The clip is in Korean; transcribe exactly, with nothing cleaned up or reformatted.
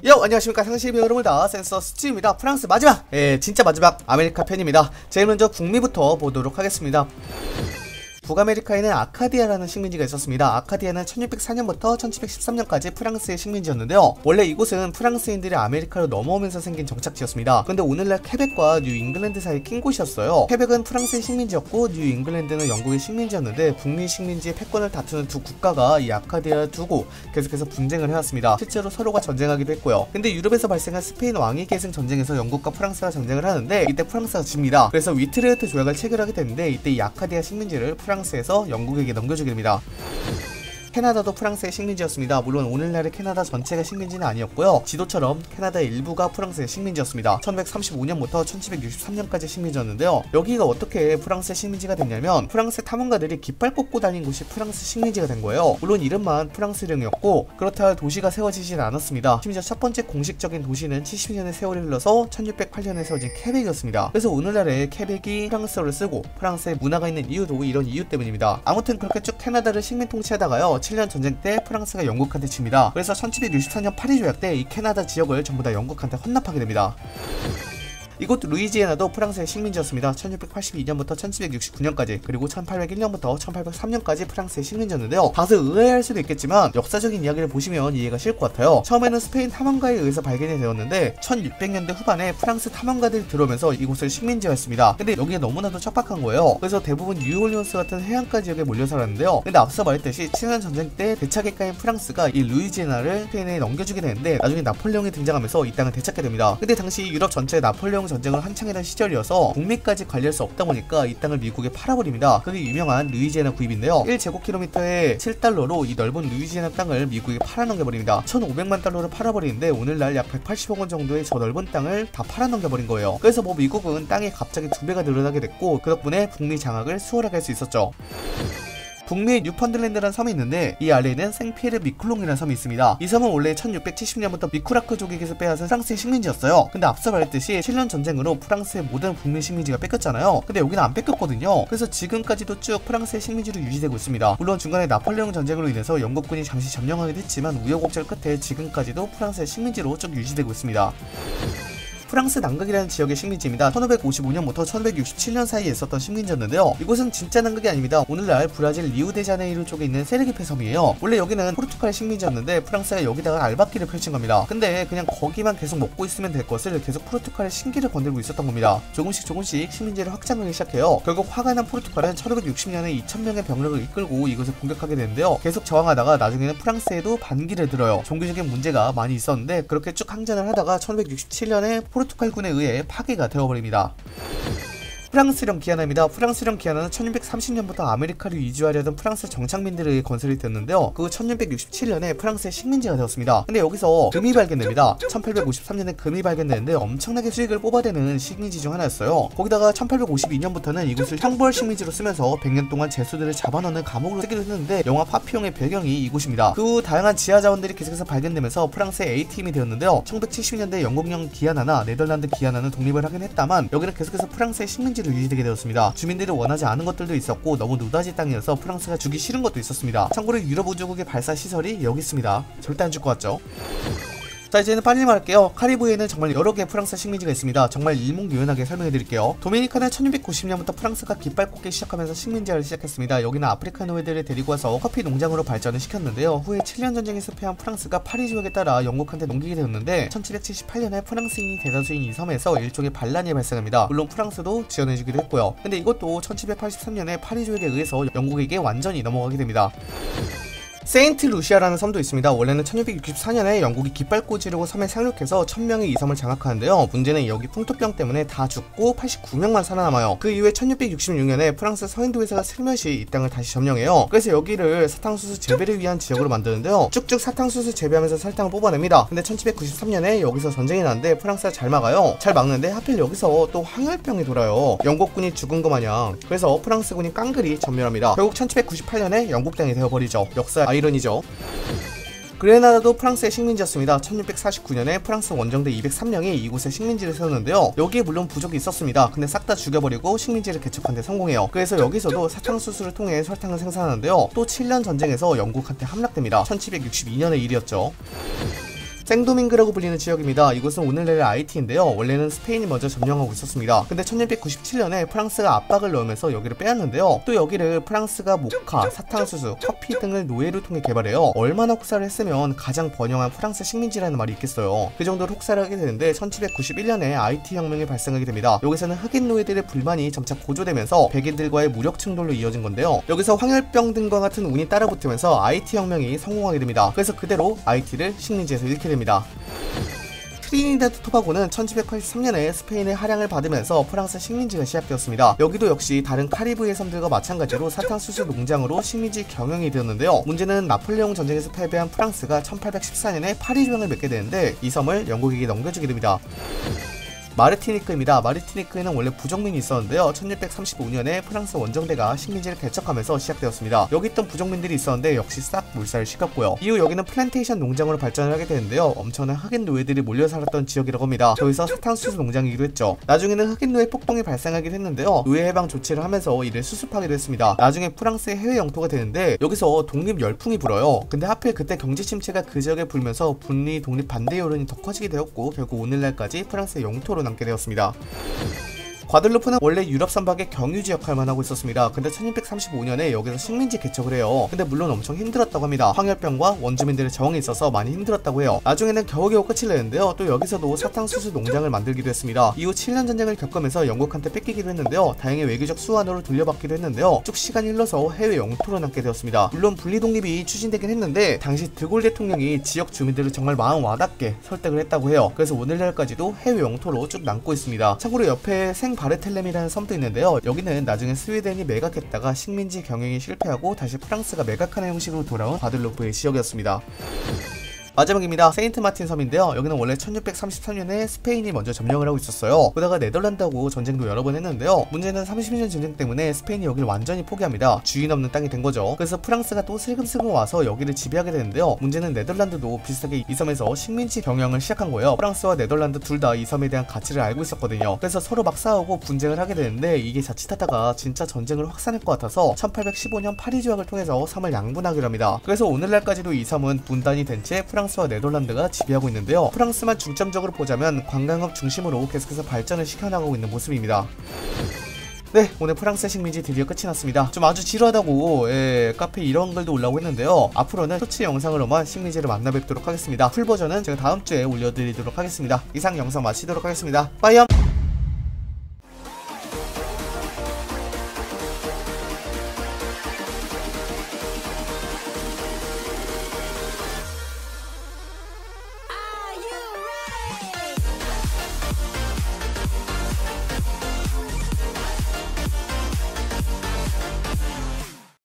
요 안녕하십니까 상시의 여러분들 다 센서 스튜입니다. 프랑스 마지막 예 진짜 마지막 아메리카 편입니다. 제일 먼저 북미부터 보도록 하겠습니다. 북아메리카에는 아카디아라는 식민지가 있었습니다. 아카디아는 천육백사 년부터 천칠백십삼 년까지 프랑스의 식민지였는데요. 원래 이곳은 프랑스인들이 아메리카로 넘어오면서 생긴 정착지였습니다. 근데 오늘날 퀘벡과 뉴 잉글랜드 사이에 낀 곳이었어요. 퀘벡은 프랑스의 식민지였고 뉴 잉글랜드는 영국의 식민지였는데 북미 식민지의 패권을 다투는 두 국가가 이 아카디아를 두고 계속해서 분쟁을 해왔습니다. 실제로 서로가 전쟁하기도 했고요. 근데 유럽에서 발생한 스페인 왕위 계승 전쟁에서 영국과 프랑스가 전쟁을 하는데 이때 프랑스가 집니다. 그래서 위트레흐트 조약을 체결하게 되는데 이때 이 아카디아 식민지를 프랑스에서 영국에게 넘겨주게 됩니다. 캐나다도 프랑스의 식민지였습니다. 물론 오늘날의 캐나다 전체가 식민지는 아니었고요. 지도처럼 캐나다의 일부가 프랑스의 식민지였습니다. 천백삼십오 년부터 천칠백육십삼 년까지 식민지였는데요. 여기가 어떻게 프랑스의 식민지가 됐냐면 프랑스 탐험가들이 깃발 꽂고 다닌 곳이 프랑스 식민지가 된 거예요. 물론 이름만 프랑스령이었고 그렇다 도시가 세워지진 않았습니다. 심지어 첫 번째 공식적인 도시는 칠십 년의 세월이 흘러서 천육백팔 년에 세워진 퀘벡이었습니다. 그래서 오늘날의 퀘벡이 프랑스어를 쓰고 프랑스의 문화가 있는 이유도 이런 이유 때문입니다. 아무튼 그렇게 쭉 캐나다를 식민 통치하다가요. 칠 년 전쟁 때 프랑스가 영국한테 집니다. 그래서 천칠백육십사 년 파리 조약 때 이 캐나다 지역을 전부 다 영국한테 헌납하게 됩니다. 이곳 루이지애나도 프랑스의 식민지였습니다. 천육백팔십이 년부터 천칠백육십구 년까지 그리고 천팔백일 년부터 천팔백삼 년까지 프랑스의 식민지였는데요. 다소 의아할 수도 있겠지만 역사적인 이야기를 보시면 이해가 쉬울 것 같아요. 처음에는 스페인 탐험가에 의해서 발견이 되었는데 천육백 년대 후반에 프랑스 탐험가들이 들어오면서 이곳을 식민지화했습니다. 근데 여기가 너무나도 척박한 거예요. 그래서 대부분 뉴올리언스 같은 해안가 지역에 몰려 살았는데요. 근데 앞서 말했듯이 칠 년 전쟁 때 대차게까인 프랑스가 이 루이지애나를 스페인에 넘겨주게 되는데 나중에 나폴레옹이 등장하면서 이 땅을 되찾게 됩니다. 근데 당시 유럽 전체에 나폴레옹 전쟁을 한창 하던 시절이어서 북미까지 관리할 수 없다 보니까 이 땅을 미국에 팔아버립니다. 그게 유명한 루이지애나 구입인데요. 일 제곱킬로미터에 칠 달러로 이 넓은 루이지애나 땅을 미국에 팔아넘겨버립니다. 천오백만 달러를 팔아버리는데 오늘날 약 백팔십억 원 정도의 저 넓은 땅을 다 팔아넘겨버린 거예요. 그래서 뭐 미국은 땅이 갑자기 두 배가 늘어나게 됐고 그 덕분에 북미 장악을 수월하게 할 수 있었죠. 북미의 뉴펀들랜드라는 섬이 있는데 이 아래에는 생피에르 미쿨롱이라는 섬이 있습니다. 이 섬은 원래 천육백칠십 년부터 미쿠라크족에게서 빼앗은 프랑스의 식민지였어요. 근데 앞서 말했듯이 칠 년 전쟁으로 프랑스의 모든 북미 식민지가 뺏겼잖아요. 근데 여기는 안 뺏겼거든요. 그래서 지금까지도 쭉 프랑스의 식민지로 유지되고 있습니다. 물론 중간에 나폴레옹 전쟁으로 인해서 영국군이 잠시 점령하기도 했지만 우여곡절 끝에 지금까지도 프랑스의 식민지로 쭉 유지되고 있습니다. 프랑스 남극이라는 지역의 식민지입니다. 천오백오십오 년부터 천오백육십칠 년 사이에 있었던 식민지였는데요. 이곳은 진짜 남극이 아닙니다. 오늘날 브라질 리우데자네이루 쪽에 있는 세르기페 섬이에요. 원래 여기는 포르투갈 식민지였는데 프랑스가 여기다가 알박기를 펼친 겁니다. 근데 그냥 거기만 계속 먹고 있으면 될 것을 계속 포르투갈의 신기를 건들고 있었던 겁니다. 조금씩 조금씩 식민지를 확장하기 시작해요. 결국 화가 난 포르투갈은 천오백육십 년에 이천 명의 병력을 이끌고 이곳을 공격하게 되는데요. 계속 저항하다가 나중에는 프랑스에도 반기를 들어요. 종교적인 문제가 많이 있었는데 그렇게 쭉 항전을 하다가 천오백육십칠 년에 포르투갈군에 의해 파괴가 되어버립니다. 프랑스령 기아나입니다. 프랑스령 기아나는 천육백삼십 년부터 아메리카로 이주하려던 프랑스 정착민들에 의해 건설이 되었는데요. 그 천육백육십칠 년에 프랑스의 식민지가 되었습니다. 근데 여기서 금이 발견됩니다. 천팔백오십삼 년에 금이 발견되는데 엄청나게 수익을 뽑아대는 식민지 중 하나였어요. 거기다가 천팔백오십이 년부터는 이곳을 형벌 식민지로 쓰면서 백 년 동안 죄수들을 잡아넣는 감옥으로 쓰기도 했는데 영화 파피용의 배경이 이곳입니다. 그 후 다양한 지하 자원들이 계속해서 발견되면서 프랑스의 A팀이 되었는데요. 천구백칠십 년대 영국령 기아나나 네덜란드 기아나는 독립을 하긴 했다만 여기는 계속해서 프랑스의 식민지 유지되게 되었습니다. 주민들이 원하지 않은 것들도 있었고 너무 노다지 땅이어서 프랑스가 주기 싫은 것도 있었습니다. 참고로 유럽 우주국의 발사 시설이 여기 있습니다. 절대 안 줄 것 같죠? 자 이제는 빨리 말할게요. 카리브해에는 정말 여러 개의 프랑스 식민지가 있습니다. 정말 일목요연하게 설명해드릴게요. 도미니카는 천육백구십 년부터 프랑스가 깃발 꽂기 시작하면서 식민지화를 시작했습니다. 여기는 아프리카 노예들을 데리고 와서 커피 농장으로 발전을 시켰는데요. 후에 칠 년 전쟁에서 패한 프랑스가 파리 조약에 따라 영국한테 넘기게 되었는데 천칠백칠십팔 년에 프랑스인이 대다수인 이 섬에서 일종의 반란이 발생합니다. 물론 프랑스도 지원해주기도 했고요. 근데 이것도 천칠백팔십삼 년에 파리 조약에 의해서 영국에게 완전히 넘어가게 됩니다. 세인트 루시아라는 섬도 있습니다. 원래는 천육백육십사 년에 영국이 깃발 꽂으려고 섬에 상륙해서 천 명의 이 섬을 장악하는데요. 문제는 여기 풍토병 때문에 다 죽고 팔십구 명만 살아남아요. 그 이후에 천육백육십육 년에 프랑스 서인도 회사가 슬며시 이 땅을 다시 점령해요. 그래서 여기를 사탕수수 재배를 위한 지역으로 만드는데요. 쭉쭉 사탕수수 재배하면서 설탕을 뽑아냅니다. 근데 천칠백구십삼 년에 여기서 전쟁이 나는데 프랑스가 잘 막아요. 잘 막는데 하필 여기서 또 황열병이 돌아요. 영국군이 죽은 거 마냥. 그래서 프랑스군이 깡그리 전멸합니다. 결국 천칠백구십팔 년에 영국 땅이 되어버리죠. 역사 아이러니죠. 그레나다도 프랑스의 식민지였습니다. 천육백사십구 년에 프랑스 원정대 이백삼 명이 이곳에 식민지를 세웠는데요. 여기에 물론 부족이 있었습니다. 근데 싹 다 죽여버리고 식민지를 개척한 데 성공해요. 그래서 여기서도 사탕수수를 통해 설탕을 생산하는데요. 또 칠 년 전쟁에서 영국한테 함락됩니다. 천칠백육십이 년의 일이었죠. 생도밍그라고 불리는 지역입니다. 이곳은 오늘날의 아이티인데요. 원래는 스페인이 먼저 점령하고 있었습니다. 근데 천육백구십칠 년에 프랑스가 압박을 넣으면서 여기를 빼앗는데요. 또 여기를 프랑스가 모카, 사탕수수, 커피 등을 노예를 통해 개발해요. 얼마나 혹사를 했으면 가장 번영한 프랑스 식민지라는 말이 있겠어요. 그 정도로 혹사를 하게 되는데 천칠백구십일 년에 아이티 혁명이 발생하게 됩니다. 여기서는 흑인 노예들의 불만이 점차 고조되면서 백인들과의 무력 충돌로 이어진 건데요. 여기서 황열병 등과 같은 운이 따라붙으면서 아이티 혁명이 성공하게 됩니다. 그래서 그대로 아이티를 식민지에서 잃게 됩니다. 트리니다드 토바고는 천칠백팔십삼 년에 스페인의 할양을 받으면서 프랑스 식민지가 시작되었습니다. 여기도 역시 다른 카리브해 섬들과 마찬가지로 사탕수수 농장으로 식민지 경영이 되었는데요. 문제는 나폴레옹 전쟁에서 패배한 프랑스가 천팔백십사 년에 파리 조약을 맺게 되는데 이 섬을 영국에게 넘겨주게 됩니다. 마르티니크입니다. 마르티니크에는 원래 부족민이 있었는데요. 천육백삼십오 년에 프랑스 원정대가 식민지를 개척하면서 시작되었습니다. 여기 있던 부족민들이 있었는데 역시 싹 물살을 시켰고요. 이후 여기는 플랜테이션 농장으로 발전을 하게 되는데요. 엄청난 흑인 노예들이 몰려 살았던 지역이라고 합니다. 저기서 사탕수수 농장이기도 했죠. 나중에는 흑인 노예 폭동이 발생하기도 했는데요. 노예 해방 조치를 하면서 이를 수습하기도 했습니다. 나중에 프랑스의 해외 영토가 되는데 여기서 독립 열풍이 불어요. 근데 하필 그때 경제 침체가 그 지역에 불면서 분리 독립 반대 여론이 더 커지게 되었고 결국 오늘날까지 프랑스의 영토로 남게 되었습니다. 과들루프는 원래 유럽 선박의 경유지 역할만 하고 있었습니다. 근데 천육백삼십오 년에 여기서 식민지 개척을 해요. 근데 물론 엄청 힘들었다고 합니다. 황열병과 원주민들의 저항이 있어서 많이 힘들었다고 해요. 나중에는 겨우겨우 끝을 내는데요. 또 여기서도 사탕수수 농장을 만들기도 했습니다. 이후 칠 년 전쟁을 겪으면서 영국한테 뺏기기도 했는데요. 다행히 외교적 수완으로 돌려받기도 했는데요. 쭉 시간이 흘러서 해외 영토로 남게 되었습니다. 물론 분리독립이 추진되긴 했는데 당시 드골 대통령이 지역 주민들을 정말 마음 와닿게 설득을 했다고 해요. 그래서 오늘날까지도 해외 영토로 쭉 남고 있습니다. 참고로 옆에 생 바르텔렘이라는 섬도 있는데요. 여기는 나중에 스웨덴이 매각했다가 식민지 경영이 실패하고 다시 프랑스가 매각하는 형식으로 돌아온 과들루프의 지역이었습니다. 마지막입니다. 세인트 마틴 섬인데요. 여기는 원래 천육백삼십삼 년에 스페인이 먼저 점령을 하고 있었어요. 그러다가 네덜란드하고 전쟁도 여러 번 했는데요. 문제는 삼십 년 전쟁 때문에 스페인이 여기를 완전히 포기합니다. 주인 없는 땅이 된 거죠. 그래서 프랑스가 또 슬금슬금 와서 여기를 지배하게 되는데요. 문제는 네덜란드도 비슷하게 이 섬에서 식민지 경영을 시작한 거예요. 프랑스와 네덜란드 둘 다 이 섬에 대한 가치를 알고 있었거든요. 그래서 서로 막 싸우고 분쟁을 하게 되는데 이게 자칫하다가 진짜 전쟁을 확산할 것 같아서 천팔백십오 년 파리 조약을 통해서 섬을 양분하기로 합니다. 그래서 오늘날까지도 이 섬은 분단이 된 채 프랑스와 네덜란드가 지배하고 있는데요. 프랑스만 중점적으로 보자면 관광업 중심으로 계속해서 발전을 시켜나가고 있는 모습입니다. 네, 오늘 프랑스 식민지 드디어 끝이 났습니다. 좀 아주 지루하다고 예, 카페에 이런 글도 올라오고 했는데요. 앞으로는 쇼츠 영상으로만 식민지를 만나 뵙도록 하겠습니다. 풀버전은 제가 다음주에 올려드리도록 하겠습니다. 이상 영상 마치도록 하겠습니다. 빠이염!